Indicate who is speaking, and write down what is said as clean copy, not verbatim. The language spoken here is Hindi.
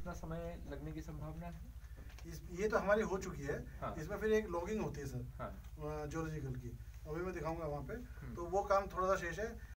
Speaker 1: कितना समय लगने की संभावना है?
Speaker 2: ये तो हमारी हो चुकी है।
Speaker 1: हाँ।
Speaker 2: इसमें फिर एक लॉगिंग होती है सर,
Speaker 1: हाँ।
Speaker 2: जियोलॉजिकल की, अभी मैं दिखाऊंगा वहाँ पे। तो वो काम थोड़ा सा शेष है।